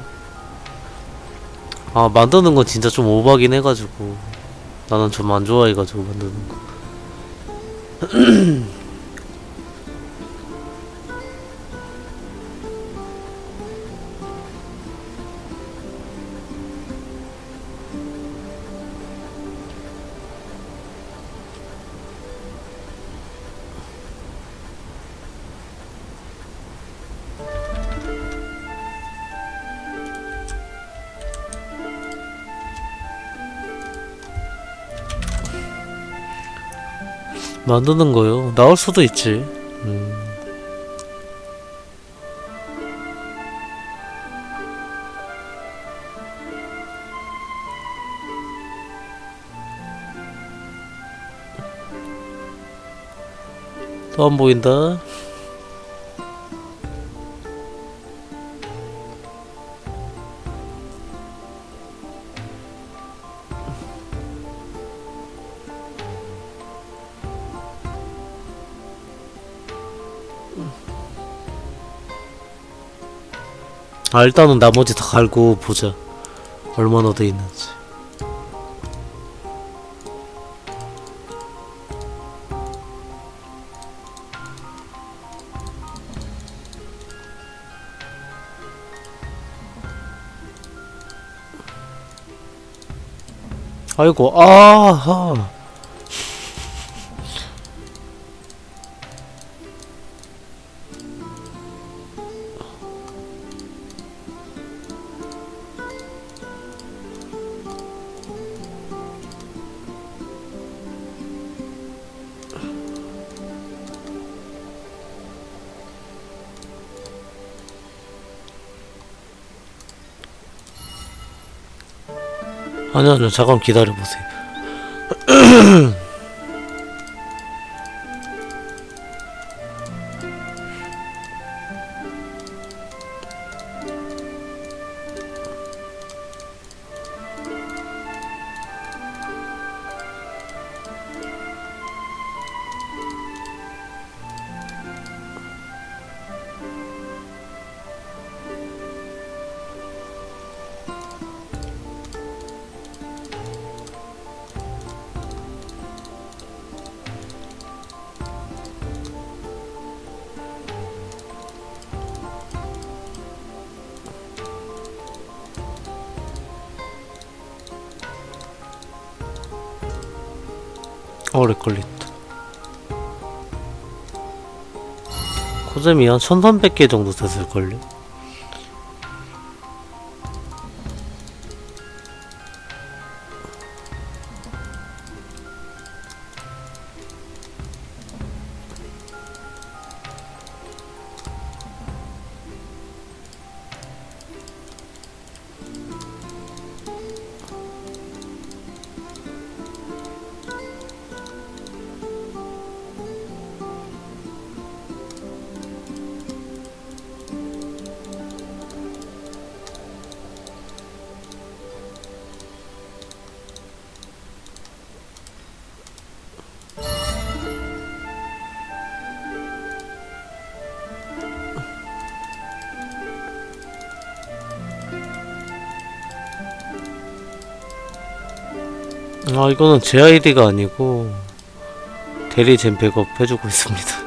아, 만드는 건 진짜 좀 오버하긴 해가지고. 나는 좀 안 좋아해가지고, 만드는 거. 만드는 거요. 나올 수도 있지. 또 안 보인다. 아, 일단은 나머지 다 갈고 보자. 얼마나 돼 있는지. 아이고, 아하. 아니요, 잠깐 기다려보세요. 오래 걸린다. 코잼이 한 1300개 정도 됐을걸요? 아, 이거는 제 아이디가 아니고 대리젠 백업 해주고 있습니다.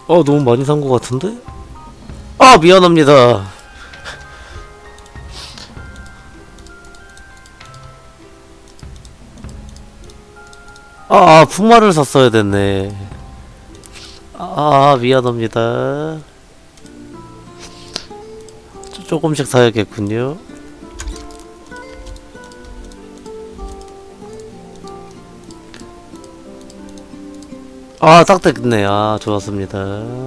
너무 많이 산 것 같은데? 아, 미안합니다. 푸마를 샀어야 됐네. 미안합니다. 조금씩 사야겠군요. 딱 됐네. 좋았습니다.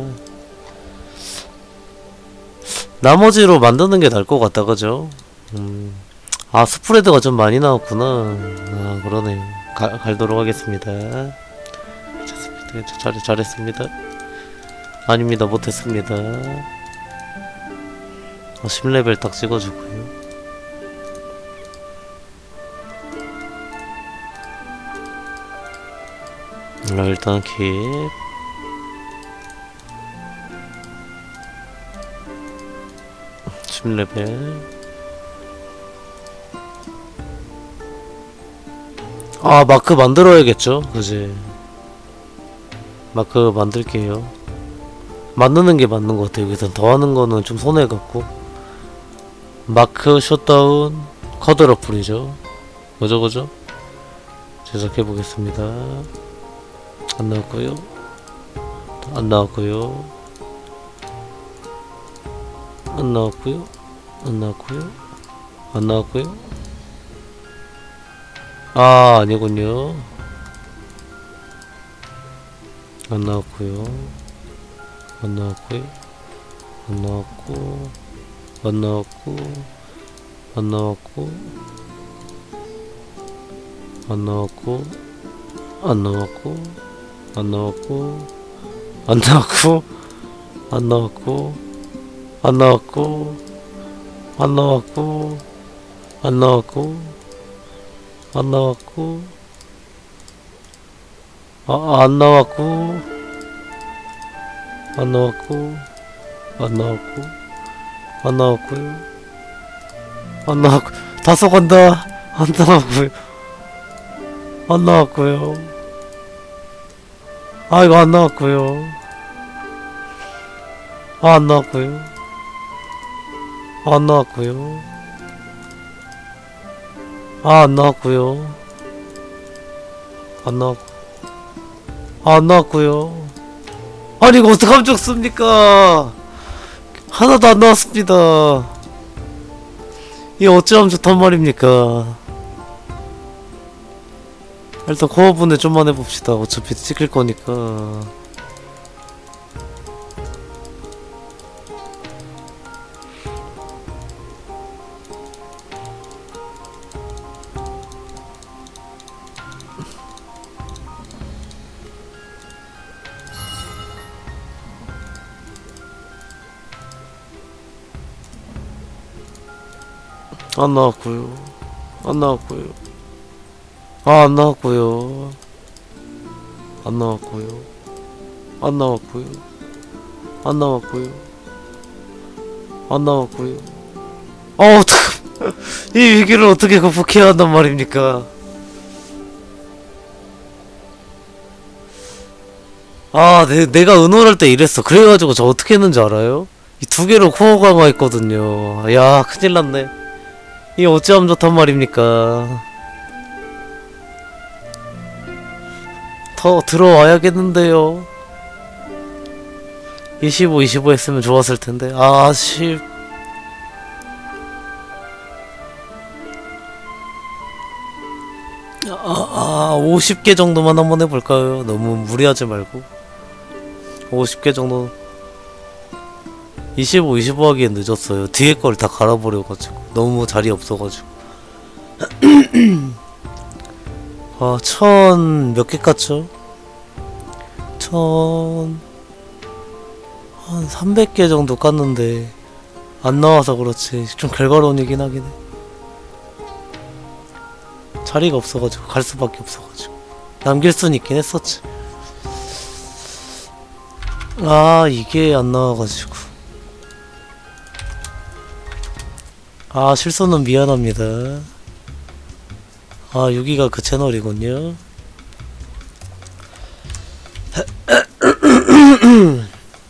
나머지로 만드는 게 나을 것 같다, 그죠? 스프레드가 좀 많이 나왔구나. 그러네요. 갈도록 하겠습니다. 잘했습니다. 아닙니다, 못했습니다. 10레벨 딱 찍어주고요. 일단 킵. 레벨. 마크 만들어야겠죠? 그지? 마크 만들게요. 만드는 게 맞는 것 같아요. 여기서 더 하는 거는 좀 손해같고. 마크 셧다운 컷드러플이죠. 그죠? 제작해 보겠습니다. 안 나왔고요. 안 나왔고요. 안 나왔고요. 안 나왔고요. 안 나왔고요. 아니군요. 안 나왔고요. 안 나왔고요. 안 나왔고. 안 나왔고. 안 나왔고. 안 나왔고. 안 나왔고. 안 나왔고. 안 나왔고. 안 나왔고. 안 나왔고. 안 나왔고. 안 나왔고. 안 나왔고. 안 나왔고. 안 나왔고. 안 나왔고. 안 나왔고요. 안 나왔고. 다 써간다. 안 나왔고요. 안 나왔고요. 이거 안 나왔고요. 안 나왔고요. 안 나왔고요. 안 나왔고요. 안 나왔고. 안 나왔고요. 아니 이거 어떡하면 좋습니까? 하나도 안 나왔습니다. 이게 어찌하면 좋단 말입니까? 일단 코어 분해 좀만 해봅시다. 어차피 찍힐 거니까. 안 나왔고요. 안 나왔고요. 안 나왔고요. 안 나왔고요. 안 나왔고요. 안 나왔고요. 안 나왔고요. 어떡 이 위기를 어떻게 극복해야 한단 말입니까? 내가 은호할 때 이랬어. 그래가지고 저 어떻게 했는지 알아요? 이 두 개로 코어 강화했거든요. 야, 큰일 났네. 이게 어찌하면 좋단 말입니까? 더 들어와야겠는데요. 25, 25 했으면 좋았을 텐데. 50개 정도만 한번 해볼까요? 너무 무리하지 말고. 50개 정도. 25, 25 하기엔 늦었어요. 뒤에 걸 다 갈아버려가지고. 너무 자리 없어가지고. 1000 몇 개 깠죠? 한 300개 정도 깠는데 안 나와서 그렇지. 좀 결과론이긴 하긴 해. 자리가 없어가지고 갈 수밖에 없어가지고 남길 순 있긴 했었지. 이게 안 나와가지고. 실수는 미안합니다. 6기가 그 채널이군요.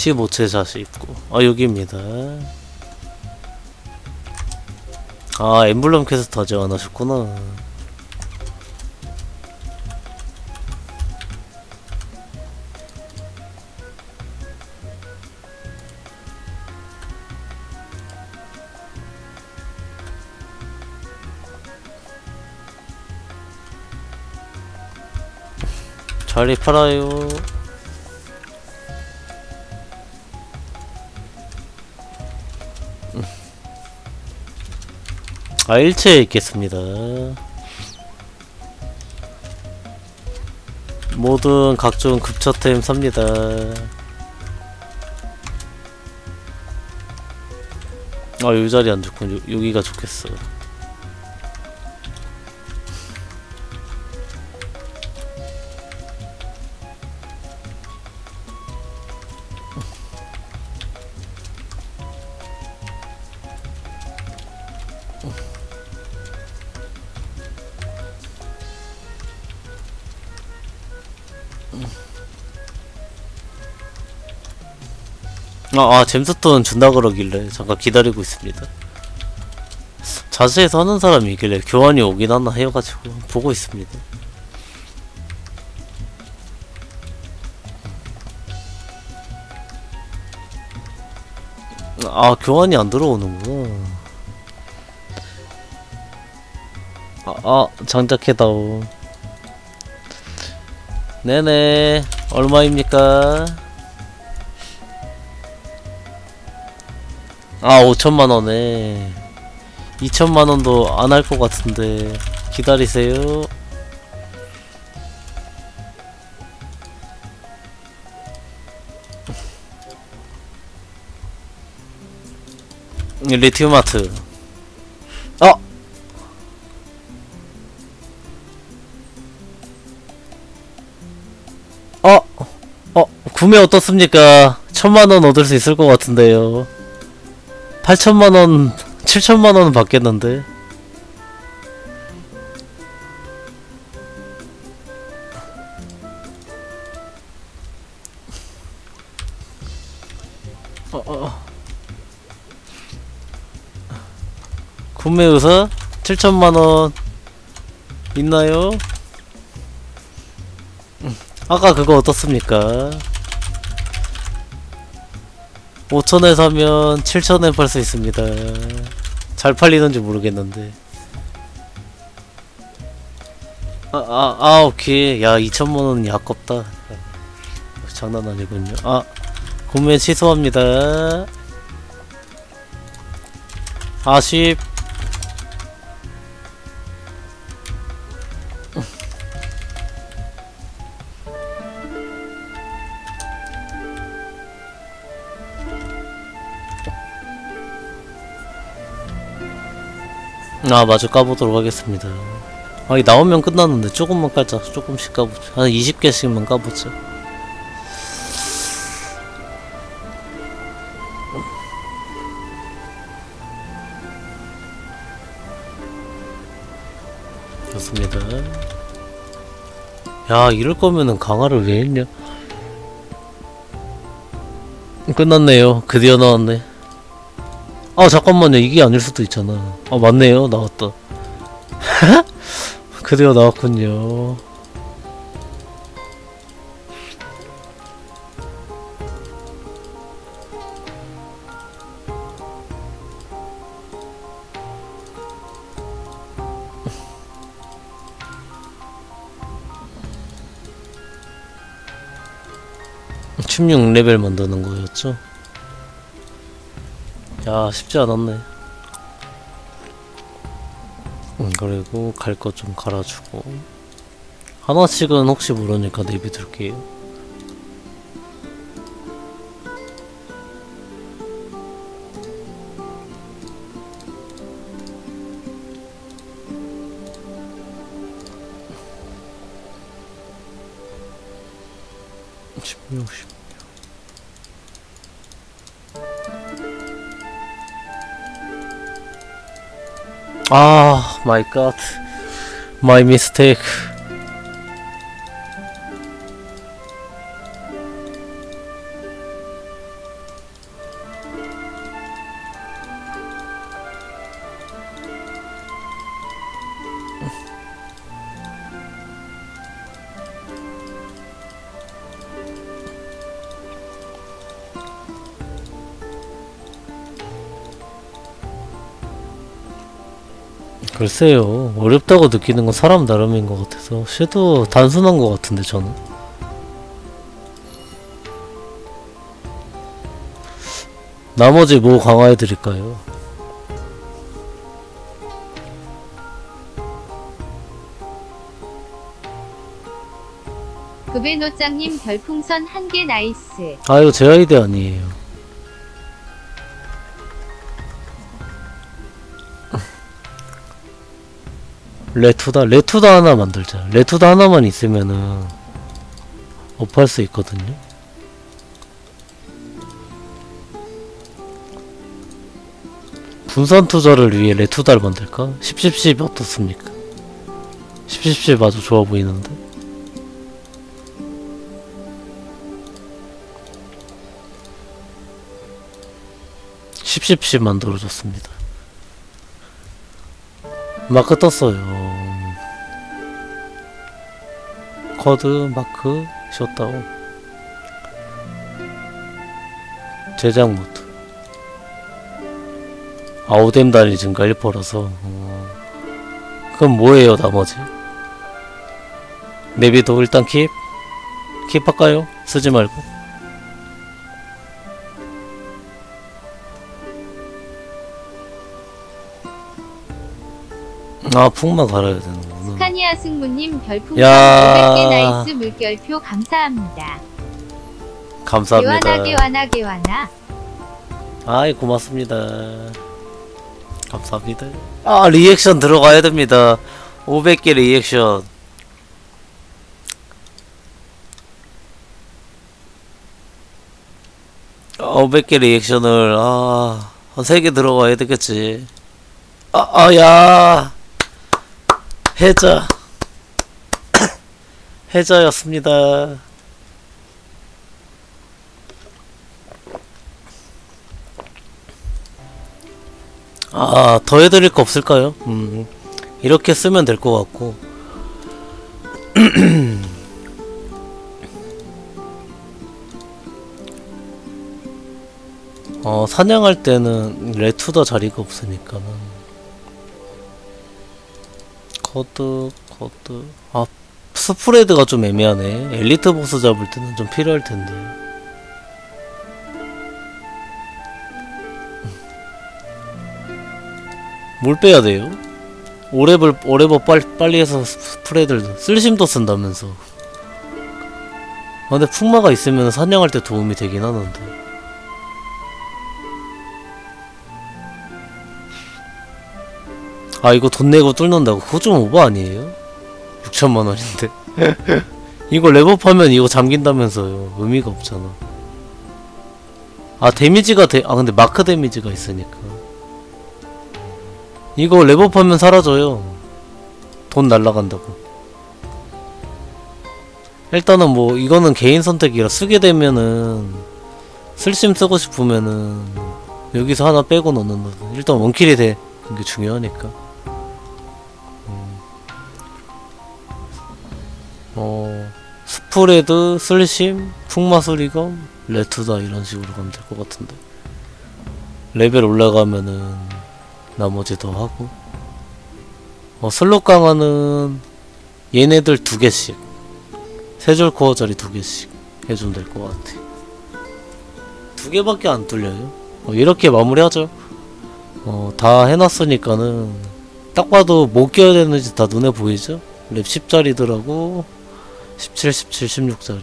15채 자시 있고. 아, 여기입니다. 아, 엠블럼 퀘스트 아직 안 하셨구나. 자리 팔아요. 아, 일체에 있겠습니다. 모든 각종 급처템 삽니다. 아, 요 자리 안 좋군. 여기가 좋겠어. 잼스톤 준다 그러길래 잠깐 기다리고 있습니다. 자수해서 하는 사람이 있길래 교환이 오긴 하나 해가지고 보고 있습니다. 아, 교환이 안 들어오는구나. 장작해다오. 네네, 얼마입니까? 아, 5천만원에 2천만원도 안 할 것 같은데 기다리세요. 리튬 아트. 구매 어떻습니까? 1000만원 얻을 수 있을 것 같은데요. 8천만원, 7천만원은 받겠는데. 구매 의사 7천만원 있나요? 아까 그거 어떻습니까? 5천에 사면 7천에 팔 수 있습니다. 잘 팔리는지 모르겠는데. 오케이. 야, 2천만원이 아깝다. 장난 아니군요. 구매 취소합니다. 아쉽. 마저 까보도록 하겠습니다. 이 나오면 끝났는데 조금만 깔자. 조금씩 까보자. 한 20개씩만 까보자. 좋습니다. 야, 이럴 거면은 강화를 왜 했냐? 끝났네요. 드디어 나왔네. 잠깐만요. 이게 아닐 수도 있잖아. 맞네요. 나왔다. 드디어 나왔군요. (16) 레벨 만드는 거였죠? 야, 쉽지 않았네. 그리고 갈 거 좀 갈아주고 하나씩은 혹시 모르니까 내비둘게요. 마이 갓. 마이 미스테이크. 글쎄요, 어렵다고 느끼는 건 사람 나름인 것 같아서 쟤도 단순한 것 같은데 저는. 나머지 뭐 강화해드릴까요? 구베노짱님 별풍선 1개 나이스. 아 이거 제 아이디 아니에요. 레투다 하나 만들자. 레투다 하나만 있으면은 업할 수 있거든요. 분산 투자를 위해 레투다를 만들까? 10 어떻습니까? 10 아주 좋아 보이는데. 십십십 만들어줬습니다. 마크 떴어요. 커드 마크 셧다운 제작 모드 아우뎀 단위 증가 1%라서 그럼 뭐예요 나머지? 내비도 일단 킵할까요? 쓰지 말고. 아 풍만 갈아야 되는구나. 스카니아 승무님 별풍선 야. 500개 나이스 물결표 감사합니다. 감사합니다. 개와나. 아이 고맙습니다. 감사합니다. 아 리액션 들어가야 됩니다. 500개 리액션. 아, 500개 리액션을 한 3개 들어가야 되겠지. 야 해자였습니다. 더 해드릴 거 없을까요? 이렇게 쓰면 될 것 같고. 사냥할 때는 레투더 자리가 없으니까는. 커드. 스프레드가 좀 애매하네. 엘리트 보스 잡을 때는 좀 필요할 텐데. 뭘 빼야 돼요? 오레버 빨리 해서 스프레드를 쓸심도 쓴다면서. 근데 풍마가 있으면 사냥할 때 도움이 되긴 하는데. 이거 돈 내고 뚫는다고? 그거 좀 오버 아니에요? 6천만원인데 이거 랩업하면 이거 잠긴다면서요. 의미가 없잖아. 데미지가 근데 마크 데미지가 있으니까 이거 랩업하면 사라져요. 돈 날라간다고. 일단은 뭐 이거는 개인 선택이라 쓰게 되면은 쓸심 쓰고 싶으면은 여기서 하나 빼고 넣는 거든. 일단 원킬이 되는 게 중요하니까. 스프레드, 쓸심, 풍마수리검, 레투다 이런 식으로 가면 될 것 같은데. 레벨 올라가면은 나머지 더 하고. 슬롯 강화는 얘네들 2개씩 3줄 코어짜리 2개씩 해주면 될 것 같아. 2개밖에 안 뚫려요. 이렇게 마무리하죠. 다 해놨으니까는 딱 봐도 뭐 껴야 되는지 다 눈에 보이죠? 랩 10짜리더라고 17, 17, 16짜리.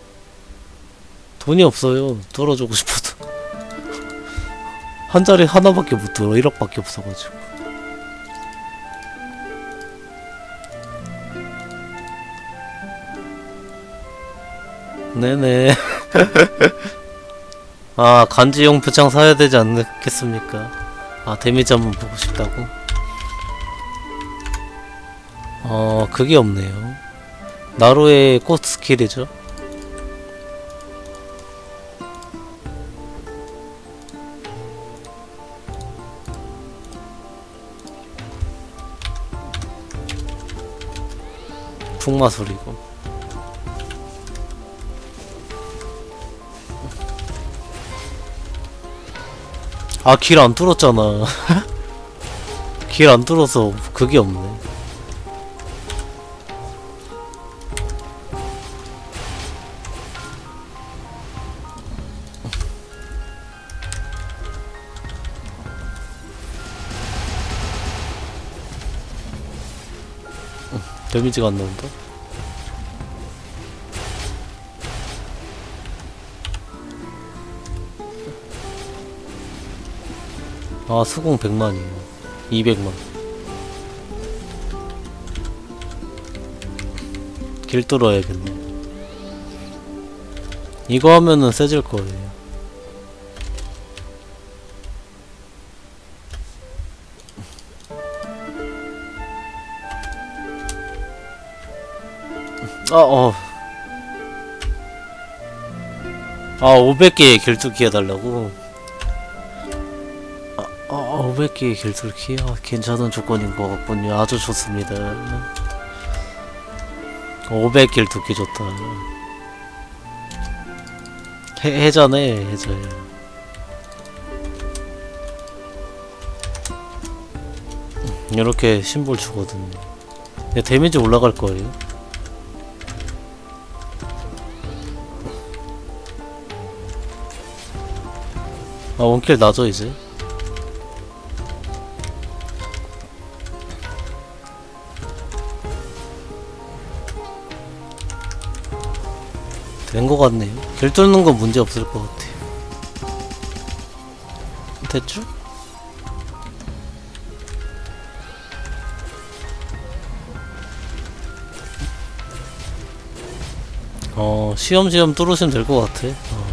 돈이 없어요. 뚫어주고 싶어도. 한 자리 하나밖에 못 들어. 1억밖에 없어가지고. 네네. 간지용 표창 사야 되지 않겠습니까? 데미지 한번 보고 싶다고? 그게 없네요. 나루의 꽃 스킬이죠. 풍마술이고. 아, 길 안 뚫었잖아. 길 안 뚫어서 그게 없네. 데미지가 안 나온다. 아, 수공 100만이에요. 200만. 길 뚫어야겠네. 이거 하면은 세질 거예요. 아, 500개의 길쭉이 해달라고? 500개의 길쭉이? 괜찮은 조건인 것 같군요. 아주 좋습니다. 500길 두기 좋다. 해자네, 해자야. 이렇게 심볼 주거든요. 데미지 올라갈 거예요. 원킬 나죠, 이제? 된 거 같네요. 길 뚫는 건 문제 없을 것 같아요. 됐죠? 시험시험 뚫으시면 될 것 같아.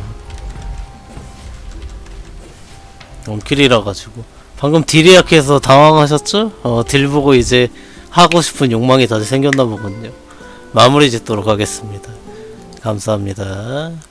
원킬이라 가지고. 방금 딜이 약해서 당황하셨죠? 딜 보고 이제 하고 싶은 욕망이 다시 생겼나 보군요. 마무리 짓도록 하겠습니다. 감사합니다.